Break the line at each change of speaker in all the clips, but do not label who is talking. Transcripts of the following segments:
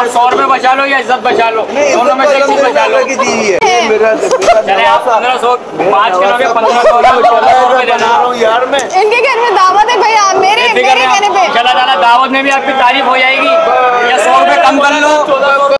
आप 100 रुपए बचा लो या इज्जत बचा लो, दोनों में से एक चीज बचा लो। चले आप 1500 5 किलो के 1500 देना यार। मैं
इनके घर में दावत है भैया, मेरे कहने पे
चला जाना, दावत में भी आपकी तारीफ हो जाएगी। या 100 रुपए कम कर लो।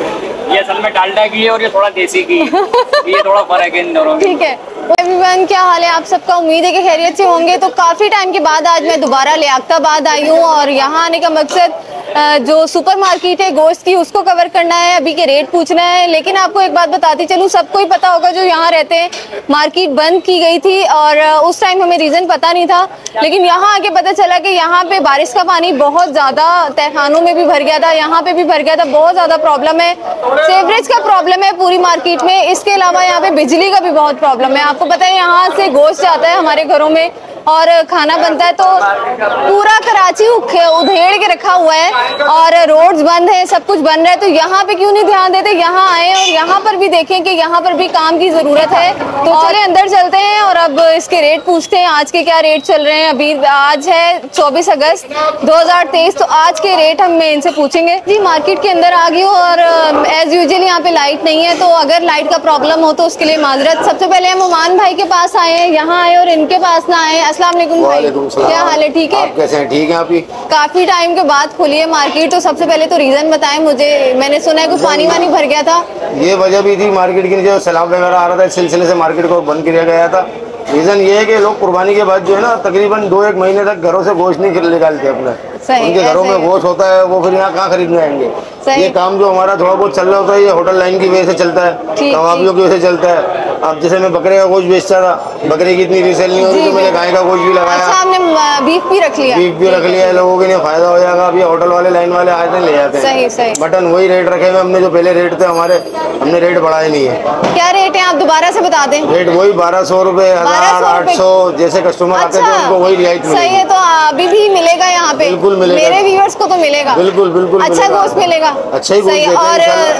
ये असल में डालडा की है और ये थोड़ा देसी की है, ये थोड़ा फर्क है इन दोनों में।
ठीक है एवरीवन, क्या हाल है आप सबका? उम्मीद है कि खैरियत से होंगे। तो काफ़ी टाइम के बाद आज मैं दोबारा लियाकताबाद आई हूँ और यहाँ आने का मकसद जो सुपरमार्केट है गोश्त की उसको कवर करना है, अभी के रेट पूछना है। लेकिन आपको एक बात बताती चलूँ, सबको ही पता होगा जो यहाँ रहते हैं, मार्केट बंद की गई थी और उस टाइम हमें रीज़न पता नहीं था। लेकिन यहाँ आके पता चला कि यहाँ पे बारिश का पानी बहुत ज़्यादा तहखानों में भी भर गया था, यहाँ पे भी भर गया था। बहुत ज़्यादा प्रॉब्लम है, सीवरेज का प्रॉब्लम है पूरी मार्केट में। इसके अलावा यहाँ पे बिजली का भी बहुत प्रॉब्लम है। आपको पता है यहाँ से गोश्त जाता है हमारे घरों में और खाना बनता है, तो पूरा कराची उधेड़ के रखा हुआ है और रोड्स बंद है, सब कुछ बंद है। तो यहाँ पे क्यों नहीं ध्यान देते, यहाँ आए और यहाँ पर भी देखें कि यहाँ पर भी काम की जरूरत है। तो चले अंदर चलते हैं और अब इसके रेट पूछते हैं, आज के क्या रेट चल रहे हैं। अभी आज है 24 अगस्त 2023, तो आज के रेट हम इनसे पूछेंगे। जी मार्केट के अंदर आ गई और एज यूजुअल यहाँ पे लाइट नहीं है, तो अगर लाइट का प्रॉब्लम हो तो उसके लिए माजरत। सबसे पहले हम ओमान भाई के पास आए हैं, यहाँ आए और इनके पास ना आए। अस्सलाम वालेकुम भाई, क्या हाल है? ठीक है,
आप कैसे हैं? ठीक है। आप ही
काफी टाइम के बाद खुली है मार्केट, तो सबसे पहले तो रीजन बताएं मुझे। मैंने सुना है कि पानी वानी भर गया था।
ये वजह भी थी मार्केट की, जो सैलाब वगैरह आ रहा था, इस सिलसिले से मार्केट को बंद किया गया था। रीजन ये है कि लोग कुर्बानी के बाद जो है ना तकरीबन 2-1 महीने तक घरों से गोश्त नहीं निकालते अपना। उनके घरों में गोश्त होता है, वो फिर यहाँ कहाँ खरीदने आएंगे। ये काम जो हमारा थोड़ा बहुत चल रहा होता है, ये होटल लाइन की वजह से चलता है, कबाबियों की वजह से चलता है। अब जैसे मैं बकरे का गोश्त बेचता था, बकरे की इतनी रीसेल नहीं होती, तो मैंने गाय का गोश्त भी लगाया।
अच्छा, आपने बीफ भी रख लिया?
बीफ भी रख लिया है, लोगों के लिए फायदा हो जाएगा। अब ये होटल वाले लाइन वाले आते हैं ले जाते हैं।
सही सही।
मटन वही रेट रखे हुए हमने, जो पहले रेट थे हमारे, हमने रेट बढ़ाए नहीं है।
क्या रेट है आप दोबारा से बता दें?
रेट वही 1200 रुपए, 1000, 800, जैसे कस्टमर आते थे उनको वही रियायत मिलेगी।
सही है, तो अभी भी मिलेगा यहाँ पे?
बिल्कुल मिलेगा,
मेरे व्यूअर्स को तो मिलेगा।
बिल्कुल बिल्कुल
अच्छा गोश्त मिलेगा,
अच्छा ही गोश्त।
और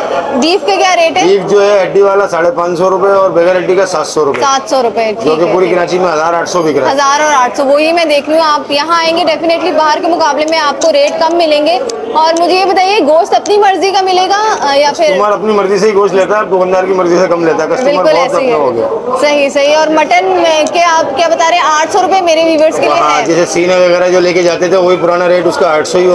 बीफ के क्या रेट है?
बीफ जो है हड्डी वाला 550 रुपए और बगैर हड्डी का 700 रुपए।
700 रुपए,
जो कि पूरी कराची में 1000-800 बिक रहा है।
1000 और 800, वही मैं देख रही हूँ। आप यहाँ आएंगे डेफिनेटली बाहर के मुकाबले में आपको रेट कम मिलेंगे। और मुझे ये बताइए, गोश्त अपनी मर्जी का मिलेगा या फिर?
कस्टमर अपनी मर्जी से ही गोश्त लेता है, दुकानदार की मर्जी से कम लेता है। कस्टमर बहुत अपना हो गया।
सही सही। और मटन के आप क्या बता रहे हैं? 800 रुपए मेरे व्यूवर्स के लिए है।
जैसे सीने वगैरह जो लेके जाते थे वही पुराना रेट उसका 800 ही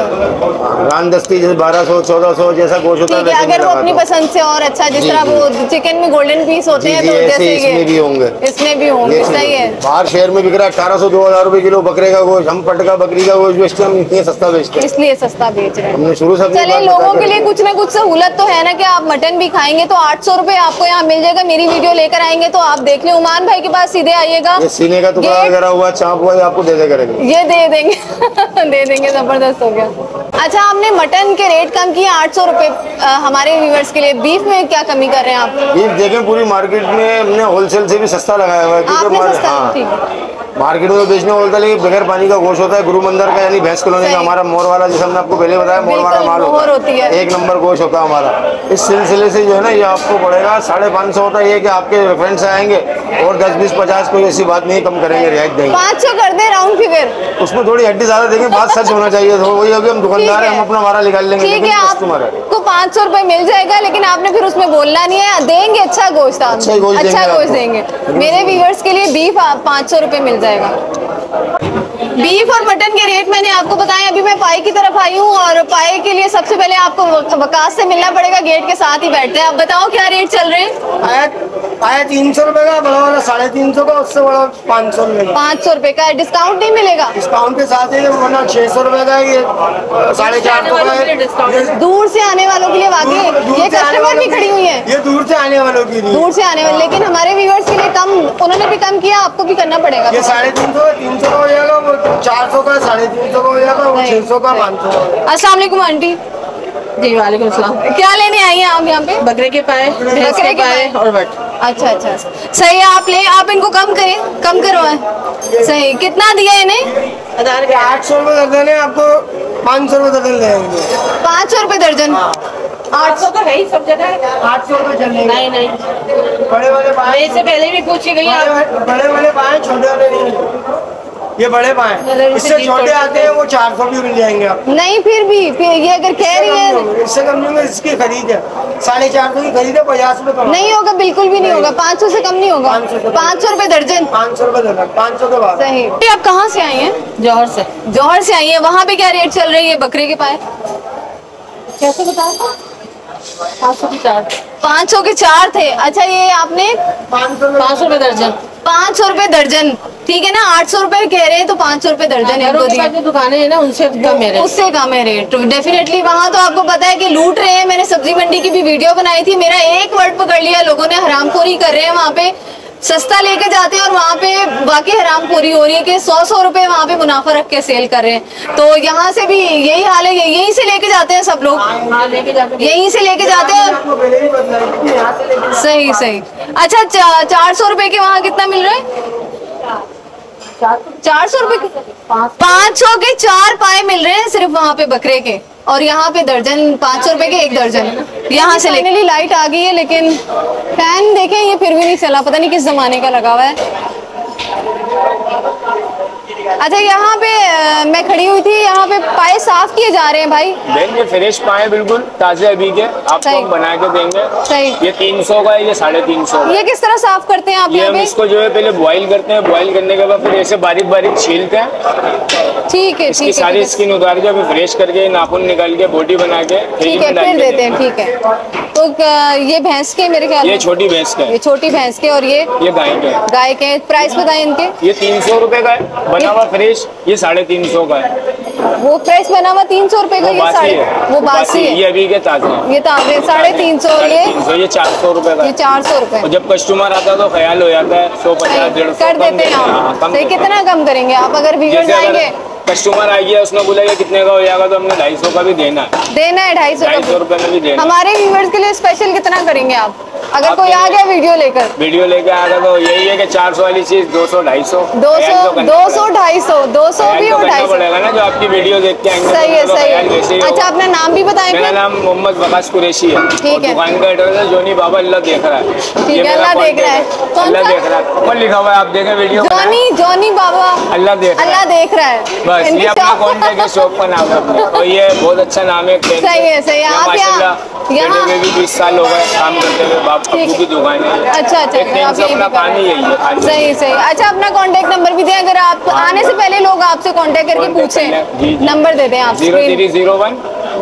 होगा। रान दस्ती जैसे 1200-1400 जैसा गोश्त होता है,
अगर वो अपनी पसंद से और अच्छा, जिस तरह वो चिकन में गोल्डन पीस होते हैं, तो जैसे
इसमें भी होंगे,
इसमें भी होंगे। सही है।
बाहर शहर में बिक रहा है 1800-2000 रुपए किलो बकरे का गोश्त, हम पटका बकरी का गोश्त बेचते हैं, हम इतने सस्ता बेचते हैं,
इसलिए सस्ता बेच रहे हैं।
हमने शुरू से।
चले, लोगों के लिए कुछ ना कुछ सहूलत तो है ना कि आप मटन भी खाएंगे तो 800 रुपए आपको यहाँ मिल जाएगा। मेरी वीडियो लेकर आएंगे तो आप देख लें, उमान भाई के पास सीधे आइएगा।
सीने का टुकड़ा वगैरह हुआ, चाप हुआ, आपको दे करेंगे, ये
दे देंगे दे देंगे, जबरदस्त हो गया। अच्छा, आपने मटन के रेट कम किए 800 रुपए हमारे व्यूवर्स के लिए। बीफ में क्या कमी कर रहे हैं आप?
बीफ देखें पूरी मार्केट में हमने होलसेल से भी सस्ता लगाया हुआ है, क्योंकि मार्केट में बेचने बोलता है, लेकिन बगैर पानी का गोश्त होता है। गुरु मंदिर का यानी भैंस कॉलोनी का हमारा मोर वाला, जैसे हमने आपको पहले बताया, मोर वाला माल होता है, 1 नंबर गोश्त होता है हमारा। इस सिलसिले से जो है ना, ये आपको पड़ेगा 550 होता है। ये कि आपके फ्रेंड से आएंगे और 10, 20, 50 कोई ऐसी बात नहीं, कम करेंगे, रियायत देंगे।
500 कर दे राउंड फिगर।
उसमें थोड़ी हड्डी ज्यादा देंगे, बात सच होना चाहिए। तो वही होगी, हम दुकानदार है, हम अपना मारा निकाल लेंगे,
ठीक है, आपको 500 रुपए मिल जाएगा, लेकिन आपने फिर उसमें बोलना नहीं है, देंगे अच्छा गोश्त, अच्छा गोश्त देंगे। मेरे व्यूअर्स के लिए बीफ 500 रुपए मिल जाएगा। बीफ और मटन के रेट मैंने आपको बताया। अभी मैं पाई की तरफ आई हूँ और पाई के लिए सबसे पहले आपको वकास से मिलना पड़ेगा, गेट के साथ ही बैठते हैं। आप बताओ क्या रेट चल रहे हैं?
पाया 300 रुपए का, बड़ा वाला 350 का, उससे बड़ा 500 रुपए का।
500 रुपए का डिस्काउंट नहीं मिलेगा?
डिस्काउंट के साथ ही वरना 600 रुपए का, ये 450 का है।
दूर से आने वालों के लिए वाकई ये कस्टमर भी खड़ी हुई है,
ये दूर से आने वालों के लिए,
दूर से आने वाले। लेकिन हमारे व्यूअर्स के लिए कम, उन्होंने भी कम किया, आपको भी करना पड़ेगा।
ये 350, 300 का हो जाएगा, वो 400 का, 350 का हो जाएगा, वो 600 का, 500।
अस्सलाम वालेकुम आंटी।
जी वालेकुम सलाम।
क्या लेने आई हैं आप यहाँ पे?
बकरे के पाए, भैंस के पाए और बट।
अच्छा अच्छा, सही है। आप इनको कम करें, कम करवाएं। सही, कितना दिया इन्हें?
800 रुपए दर्जन है, आपको 500 रुपए दर्जन देंगे।
500 रुपए दर्जन?
800 तो है ही सब जगह।
800 रुपए चलेंगे।
नहीं,
बड़े वाले
इससे पहले भी पूछी गई,
बड़े वाले पाए, छोटे वाले नहीं। ये बड़े पाए, इससे छोटे आते हैं वो 400 भी मिल जाएंगे आप।
नहीं फिर भी ये अगर कह रही है
इससे कम नहीं, इसकी खरीद है 450 की खरीद है, 50 रुपए
नहीं होगा, बिल्कुल भी नहीं होगा, 500 से कम नहीं होगा। 500 रुपए दर्जन,
500 रुपए दर्जन, 500 के बाद।
सही। आप कहाँ से आई हैं?
जौहर से।
जौहर से आई हैं, वहाँ पे क्या रेट चल रही है बकरे के पाए?
कैसे बताया? 500 के 4।
500 के 4 थे। अच्छा ये आपने
500 रुपए दर्जन।
500 रुपए दर्जन, ठीक है ना। 800 रुपए कह रहे हैं तो 500 रुपए दर्जन इनको दिए।
जो दुकानें हैं ना उनसे कम है रेट।
उससे कम है रेट डेफिनेटली। वहाँ तो आपको पता है कि लूट रहे हैं। मैंने सब्जी मंडी की भी वीडियो बनाई थी, मेरा एक वर्ड पकड़ लिया लोगों ने, हरामखोरी कर रहे हैं। वहाँ पे सस्ता लेके जाते हैं और वहाँ पे बाकी हरामखोरी हो रही है कि 100 रुपए वहाँ पे मुनाफा रख के सेल कर रहे हैं। तो यहाँ से भी यही हाल है, यहीं से लेके जाते हैं सब लोग, यहीं से लेके जाते हैं। सही सही। अच्छा 400 रुपए के वहाँ कितना मिल रहा है? 400 रुपए, 500 के 4 पाए मिल रहे हैं सिर्फ वहाँ पे बकरे के, और यहाँ पे दर्जन 500 रुपए के 1 दर्जन। यहाँ से फाइनली लाइट आ गई है, लेकिन फैन देखें ये फिर भी नहीं चला, पता नहीं किस जमाने का लगा हुआ है। अच्छा यहाँ पे मैं खड़ी हुई थी, यहाँ पे पाए साफ किए जा रहे हैं भाई।
देंगे फ्रेश पाए, बिल्कुल ताजे अभी के आपको हम बना के देंगे।
सही।
ये 300 का है, ये 350।
ये किस तरह साफ करते हैं आप?
ये हम इसको जो है पहले बॉईल करते हैं, बॉईल करने के बाद फिर ऐसे बारीक बारीक छीलते हैं।
ठीक है,
इसकी सारी स्किन उतार के फिर फ्रेश करके नाखून निकाल के बोटी बना के
ठीक है फिर देते हैं। ठीक है। तो ये भैंस के मेरे ख्याल
ये छोटी भैंस का है,
ये छोटी भैंस के, और ये
गाय के।
गाय के प्राइस बताएं इनके।
ये 300 रुपए का है बना हुआ फ्रेश, ये 350 का है।
वो फ्रेश बना हुआ 300 रुपए का, वो बासी है।
ये अभी के ताजे,
ये ताजे 350,
ये 400 रुपए का,
ये 400 रुपए।
और जब कस्टमर आता है तो ख्याल हो जाता है 150 150
कर देते हैं आप। सही। कितना कम करेंगे आप अगर व्यूअर्स आएंगे?
कस्टमर आ गया, उसने बोला कि कितने का हो जाएगा, तो हमने 250 का भी देना है।
250
रुपए में भी देना।
हमारे व्यूअर्स के लिए स्पेशल कितना करेंगे आप अगर कोई आ गया वीडियो लेकर?
वीडियो लेकर आएगा तो यही है कि 400 वाली चीज 200 250
200 भी और 250
पड़ेगा ना, जो आपकी वीडियो देख के आएंगे।
सही है, सही है। अच्छा अपना नाम भी बताएंगे?
मेरा नाम मोहम्मद वकास कुरैशी है।
ठीक है।
दुकान का एड्रेस है जोनी बाबा, अल्लाह देख रहा है।
ठीक है, अल्लाह देख रहा है।
अल्लाह देख रहा है, ऊपर लिखा हुआ है, आप देखें वीडियो।
जोनी बाबा,
अल्लाह देख रहा है। बस ये अपना कॉन्टेक्ट है, शॉप का नाम है, और ये बहुत अच्छा नाम है।
सही है, सही है। आप यहाँ
भी 20 साल हो गए काम करते हुए, बापू की दुकान है।
अच्छा अच्छा,
अपना काम ही यही है।
सही सही। अच्छा अपना कांटेक्ट नंबर भी दें, अगर आप आने से पहले लोग आपसे कांटेक्ट करके पूछें। नंबर दे दें आप।
0301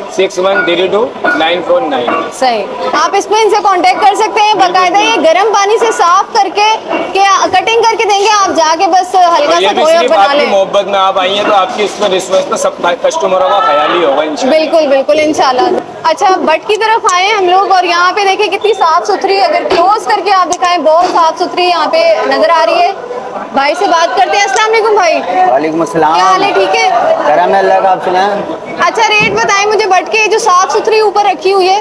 6132 949।
सही। आप इसमें इनसे कांटेक्ट कर सकते हैं। बाकायदा ये गर्म पानी से साफ करके कटिंग करके देंगे, आप जाके बस हल्का सा धोए और बना लें।
मोहब्बत में आप आई हैं तो आपकी इसमें रिस्पॉन्स तो सब कस्टमरों का ख्याल ही होगा इंशाल्लाह।
बिल्कुल बिल्कुल इंशाल्लाह। अच्छा बट की तरफ आए हम लोग, और यहाँ पे देखें कितनी साफ सुथरी, अगर क्लोज करके आप दिखाएं बहुत साफ सुथरी यहाँ पे नजर आ रही है। भाई से बात करते हैं। अस्सलाम वालेकुम भाई।
वालेकुम अस्सलाम।
क्या हाल है? ठीक है,
करम है अल्लाह का, आप सुनाएं।
अच्छा रेट बताएं मुझे बट के, जो साफ सुथरी ऊपर रखी हुई है।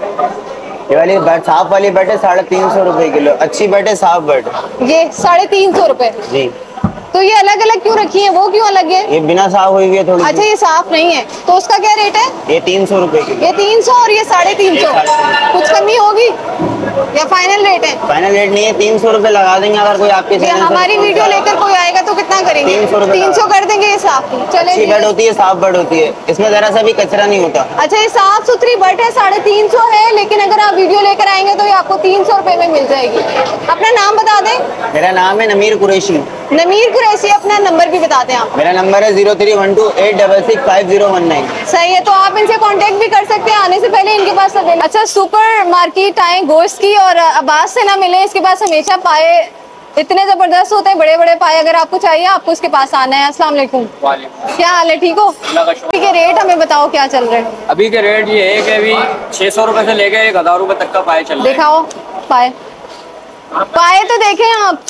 ये वाली बट, साफ वाली बट है 350 रुपए किलो, अच्छी बट है, साफ बट।
ये 350 रुपए
जी।
तो ये अलग अलग क्यों रखी है, वो क्यों अलग है?
ये बिना साफ हुई हुई है थोड़ी।
अच्छा ये साफ नहीं है, तो उसका क्या रेट है?
ये 300 रुपए किलो।
ये 300 और ये 350। कुछ कमी होगी या फाइनल रेट है?
फाइनल रेट नहीं है, 300 रुपए लगा देंगे। अगर कोई आपके चैनल
हमारी वीडियो लेकर कोई आएगा तो कितना करेंगे?
300 रुपए।
300 कर देंगे। ये साफ चले।
अच्छी बट होती है, साफ बट होती है, इसमें जरा सा भी कचरा नहीं होता।
अच्छा ये साफ सुथरी बट है, 350 है, लेकिन अगर आप वीडियो लेकर आएंगे तो ये आपको 300 रुपए में मिल जाएगी। अपना नाम बता दें।
मेरा नाम है नमीर कुरैशी।
नमीर कुरैशी। अपना नंबर भी बता दें आप।
मेरा नंबर है 0312 866 5019।
सही है, तो आप इनसे कांटेक्ट भी कर सकते हैं। आने से पहले इनके पास सब। अच्छा सुपर मार्केट आए गोश्त की, और अब्बास से ना मिले, इसके पास हमेशा पाए इतने जबरदस्त होते हैं, बड़े बड़े पाए। अगर आपको चाहिए आपको इसके पास आना है। अस्सलाम वालेकुम। क्या हाल है? ठीक हो? अभी के रेट हमें बताओ क्या चल रहे हैं?
अभी के रेट ये है कि अभी 600 रुपए से लेकर 1000 रुपए तक का पाए चल रहा है।
दिखाओ पाए। पाए तो देखें आप,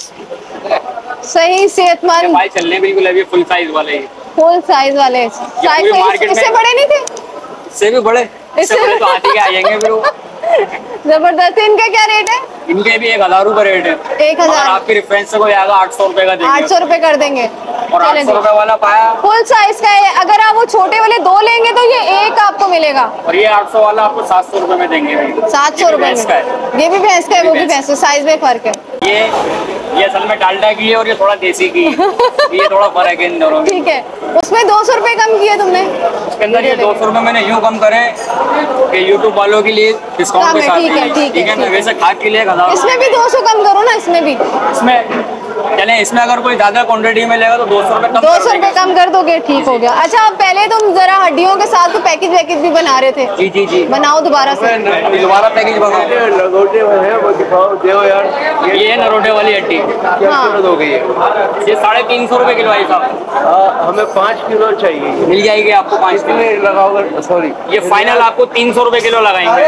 सही सेहतमंद
पाए चल रहे हैं बिल्कुल। अभी फुल साइज वाले,
फुल साइज वाले। साइज इससे बड़े नहीं थे?
इससे भी बड़े, इससे बड़े तो हाथी के आ जाएंगे फिर वो।
जबरदस्त। इनका क्या रेट है?
इनके भी 1000 रुपए रेट है।
1000।
आपके रेफरेंस से कोई आएगा 800 रुपए का देंगे।
800 रुपए कर देंगे।
और 800 रुपए वाला पाया
फुल साइज का है। अगर आप वो छोटे वाले 2 लेंगे तो ये एक आपको मिलेगा,
और ये 800 वाला आपको 700 रुपए में देंगे।
700 रुपए में। ये भी भैंस का है, वो भी भैंस का, साइज में फर्क है।
ये ये असल में डालडा की है और ये थोड़ा देसी की है। ये थोड़ा फर्क है इन दोनों में।
ठीक है, उसमें 200 रुपए कम किए तुमने।
उसके अंदर ये 200 रुपए मैंने यूँ कम करे कि यूट्यूब वालों के लिए डिस्काउंट के साथ। ठीक है ना, वैसे खाद के लिए 1000।
इसमें भी 200 कम करो ना, इसमें भी।
इसमें चले, इसमें अगर कोई ज्यादा क्वांटिटी में लेगा तो 200 रुपए कम।
200 रुपए कम कर दोगे, ठीक हो गया। अच्छा, पहले तुम जरा हड्डियों के साथ तो पैकेज वैकेज भी बना रहे थे।
जी जी जी,
बनाओ दोबारा से।
अभी दोबारा पैकेज बनाओ।
लंगोटे में है वो दिखाओ, देओ यार।
ये है नरोटे वाली हड्डी,
हाँ।
हो गई है
ये 350 रुपए किलो है साहब।
हमें 5 किलो चाहिए।
मिल जाएगी आपको 5 किलो
लगाओगे? सॉरी,
ये फाइनल आपको 300 रुपए किलो लगाएंगे।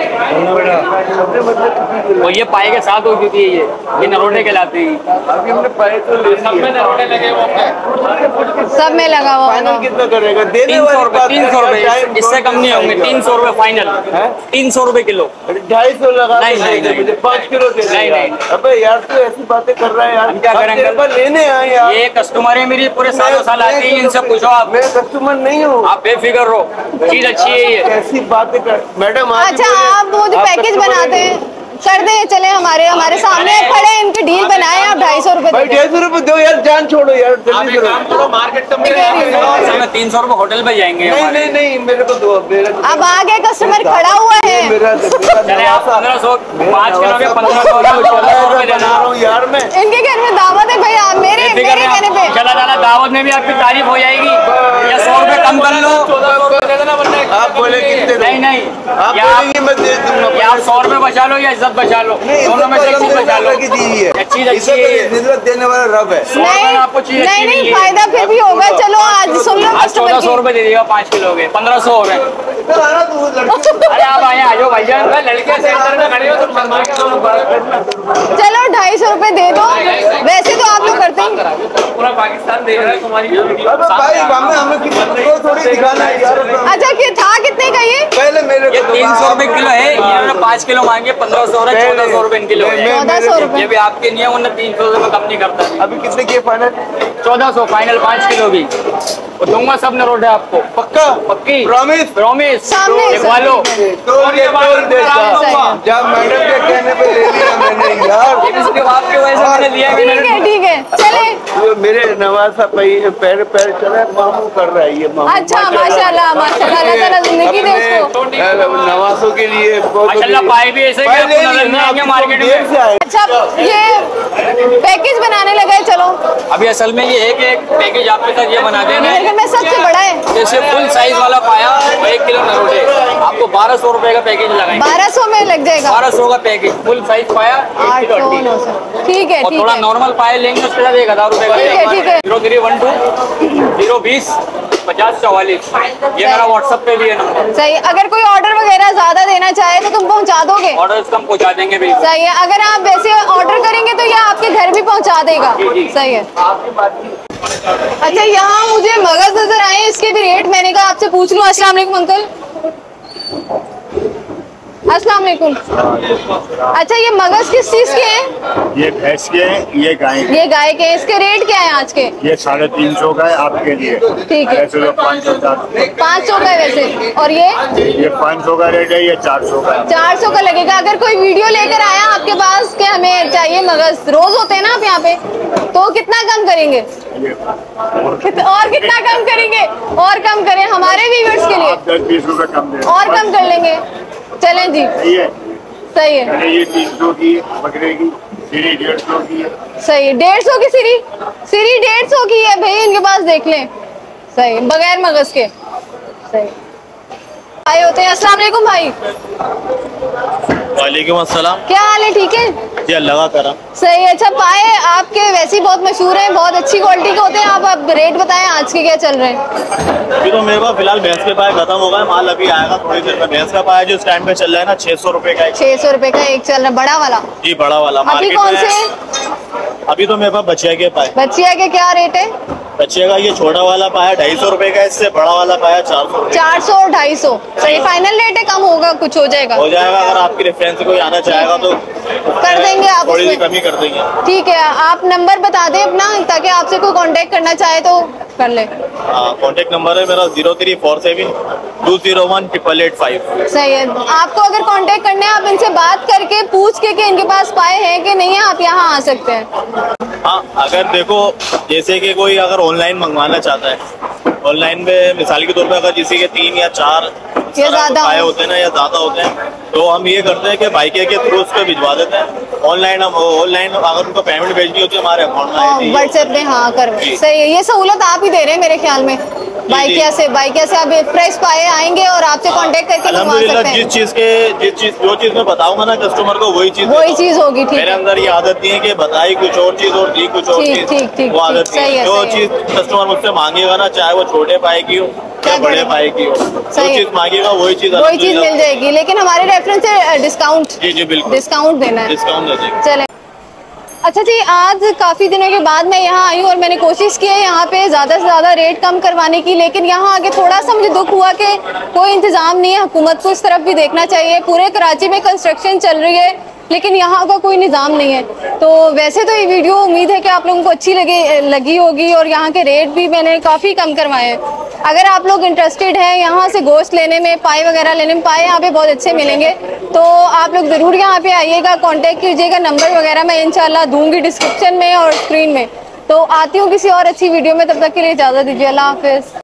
और ये पाए के साथ हो चुकी है, ये नरोटे कहलाते हैं।
अभी हमने पाए तो ले
सब में नरोटे लगे हुए हैं।
सब में लगा हुआ होगा।
कितना करेगा?
300 रुपए, 300 रुपए, इससे कम नहीं होंगे। 300 रुपए फाइनल, 300 रुपए किलो।
250 लगा।
नहीं,
मुझे 5 किलो दे।
नहीं।
अबे यार, तू ऐसी बातें कर रहा है यार।
हम क्या करेंगे?
लेने आए यार।
ये कस्टमर है मेरी, पूरे सालों साल आती है, इनसे पूछो आप।
मैं कस्टमर नहीं हूँ।
आप बेफिक्र रहो, चीज अच्छी है ये।
ऐसी बातें कर मैडम।
अच्छा, आप वो जो पैकेज बनाते हैं कर दे, चले हमारे सामने खड़े हैं, इनकी डील बनाए, आप 250 रुपए।
250 रुपए दो यार, जान छोड़ो यार। जल्दी करो।
मार्केट में 300 रुपए होटल पे जाएंगे।
नहीं, मेरे को दो।
अब आगे कस्टमर खड़ा हुआ है।
चले आप 1500, 5 किलो के 1500
यार। मैं
इनके घर में दावत है भाई, आप मेरे कहने पे।
चला जाना, दावत में भी आपकी तारीफ हो जाएगी। या 100 रुपए कम कर लो।
आप बोले कितने?
नहीं,
आप बोलेंगे मैं दे दूंगा।
आप 100 रुपए बचा लो या इज्जत बचा लो, दोनों में से एक चीज बचा लो। चीज अच्छी है,
इज्जत देने वाला रब है।
आपको चीज
नहीं, फायदा फिर भी होगा। चलो आज सुन लो,
आज 1400 रुपए दे देगा 5 किलो के, 1500 हो गए। अरे आप आए, आ जाओ भैया। लड़के सेंटर में खड़े हो तुम।
चलो 250 रुपए दे दो। वैसे तो आप लोग करते हैं।
पूरा पाकिस्तान देख रहा है तुम्हारी।
भाई हमें कितना थोड़ी दिखाना है यार।
अच्छा, कि था कितने का ये?
पहले मेरे
ये 300 रुपए किलो है, इन्होंने 5 किलो मांगे, 1500 और 1400 रुपए किलो है।
1400 रुपए।
ये भी आपके नियम, उन्हें 300 रुपए कम नहीं करता।
अभी कितने की फाइनल?
1400 फाइनल, 5 किलो की। और दूंगा सब नरोटे आपको,
पक्का?
पक्की
प्रॉमिस?
प्रॉमिस।
सामने
लिखवा लो।
जब मैडम के कहने पे ले लिया मैंने यार।
ये भी सिर्फ आपकी वजह से मैंने लिया।
ठीक है, चले।
जो मेरे नवासा पैर चला मामू कर रहा है ये मामू।
अच्छा, माशाल्लाह माशाल्लाह, अल्लाह ताला जिंदगी दे उसको।
नवासों के लिए
माशाल्लाह, पाए भी ऐसे कि आपको नजर नहीं आएंगे मार्केट में।
अच्छा, ये पैकेज बनाने लगा है। चलो,
अभी असल में ये है कि एक पैकेज आपके साथ ये बना देना
मेरे
है।
घर में सबसे बड़ा है।
जैसे फुल साइज वाला पाया और 1 किलो नरोटे, आपको 1200 रुपए का पैकेज लगाएंगे।
1200 में लग जाएगा।
1200 का पैकेज, फुल साइज पाया 1 किलो हड्डी।
ठीक है,
और
ठीक
थोड़ा
है।
नॉर्मल पाया लेंगे उसके साथ 1000 रुपए का।
ठीक है।
0312 020 50 44, ये मेरा व्हाट्सएप पे भी है नंबर।
सही। अगर कोई ऑर्डर वगैरह ज्यादा देना चाहे तो तुम पहुंचा दोगे?
ऑर्डर कम पहुंचा देंगे बिल्कुल।
सही है। अगर आप वैसे ऑर्डर करेंगे तो ये आपके घर भी पहुंचा देगा। सही है। अच्छा, यहाँ मुझे मगज नजर आए, इसके भी रेट मैंने कहा आपसे पूछ लूं। अस्सलाम वालेकुम अंकल। अस्सलाम वालेकुम। अच्छा, ये मगज किस चीज के हैं?
ये भैंस के हैं, ये गाय के।
ये गाय के हैं। इसके रेट क्या है आज के?
ये 350 का है आपके लिए।
ठीक है।
वैसे तो 500
500 का है वैसे। और
ये 500 का रेट है, ये 400 का है।
400 का लगेगा। अगर कोई वीडियो लेकर आया आपके पास कि हमें चाहिए मगज, रोज होते हैं ना आप यहाँ पे, तो कितना कम करेंगे? और कितना कम करेंगे? और कम करें हमारे व्यूअर्स के लिए।
10-20 रुपए कम दे।
और कम कर लेंगे। चलें जी।
सही है।
सही है।
ये 300 की बकरे की, सीरी 150 की है।
सही है। 150 की सीरी 150 की है भाई, इनके पास देख लें। सही, बगैर मगज के। सही भाई होते हैं। अस्सलाम वालेकुम भाई।
वालेकुम अस्सलाम।
क्या हाल है? ठीक है
जी, अल्लाह का करम।
सही। अच्छा, पाए आपके वैसे ही बहुत मशहूर हैं, बहुत अच्छी क्वालिटी के होते हैं। आप रेट बताएं आज के क्या चल रहे हैं?
अभी तो मेरे पास फिलहाल भैंस के पाए खत्म हो गए, माल अभी आएगा थोड़ी देर में। भैंस का पाया जो स्टैंड पे चल रहा है ना 600 रुपए का।
600 रुपए का एक चल रहा है, बड़ा वाला।
जी, बड़ा वाला।
अभी
मार्केट
कौन
में
से?
अभी तो मेरे पास बचिया के पाए।
बच्चिया के क्या रेट है?
बचिया का ये छोटा वाला पाया 250 रुपए का, इससे बड़ा वाला पाया 400 रुपए।
400 और 250। सही। फाइनल रेट है, कम होगा, कुछ हो जाएगा?
हो जाएगा। अगर आपकी रेफरेंस से कोई आना चाहेगा तो
कर देंगे आप
थोड़ी सी
उसमें?
कमी कर देंगे।
ठीक है, आप नंबर बता दें अपना ताकि आपसे कोई कांटेक्ट करना चाहे तो कर ले।
कॉन्टेक्ट नंबर है मेरा 0347 201 888
सही है, आपको अगर कांटेक्ट करना है आप इनसे बात करके पूछ के कि इनके पास पाए हैं कि नहीं है, आप यहाँ आ सकते हैं।
हाँ, अगर देखो जैसे कि कोई अगर ऑनलाइन मंगवाना चाहता है, ऑनलाइन में मिसाल के तौर पे अगर किसी के 3 या 4
ज्यादा
पाए होते हैं ना या ज्यादा होते हैं, तो हम ये करते हैं कि बाइक के थ्रू उस पर भिजवा देते हैं। ऑनलाइन अगर उनको पेमेंट भेजनी होती है हमारे अकाउंट में
व्हाट्सएप में, हाँ कर सही है, ये सहूलत आप ही दे रहे हैं मेरे ख्याल में। बाइकिया से आप फ्रेश पाए आएंगे और आपसे कांटेक्ट करके मंगवा
अल्हम्दुलिल्लाह
सकते हैं।
जो चीज मैं बताऊंगा ना कस्टमर को वही चीज
होगी। ठीक
मेरे
है,
अंदर ये आदत नहीं है कि बताई कुछ और चीज और दी कुछ और चीज, वो आदत नहीं है। जो चीज कस्टमर मुझसे मांगेगा ना, चाहे वो छोटे पाए की हो या बड़े पाए की हो, जो चीज मांगेगा वही चीज
मिल जाएगी। लेकिन हमारे रेफरेंस से डिस्काउंट,
जी बिल्कुल
डिस्काउंट देना है,
डिस्काउंट दे देंगे।
चले। अच्छा जी, आज काफ़ी दिनों के बाद मैं यहाँ आई हूँ और मैंने कोशिश की है यहाँ पे ज़्यादा से ज़्यादा रेट कम करवाने की, लेकिन यहाँ आके थोड़ा सा मुझे दुख हुआ कि कोई इंतज़ाम नहीं है। हुकूमत को इस तरफ भी देखना चाहिए। पूरे कराची में कंस्ट्रक्शन चल रही है लेकिन यहाँ का कोई निज़ाम नहीं है। तो वैसे तो ये वीडियो उम्मीद है कि आप लोगों को अच्छी लगी होगी और यहाँ के रेट भी मैंने काफ़ी कम करवाए हैं। अगर आप लोग इंटरेस्टेड हैं यहाँ से गोश्त लेने में, पाए वगैरह लेने में, पाए यहाँ पे बहुत अच्छे मिलेंगे, तो आप लोग ज़रूर यहाँ पे आइएगा, कांटेक्ट कीजिएगा। नंबर वगैरह मैं इंशाल्लाह दूंगी डिस्क्रिप्शन में और स्क्रीन में। तो आती हूँ किसी और अच्छी वीडियो में, तब तक के लिए इजाज़त दीजिए। अल्लाह हाफिज़।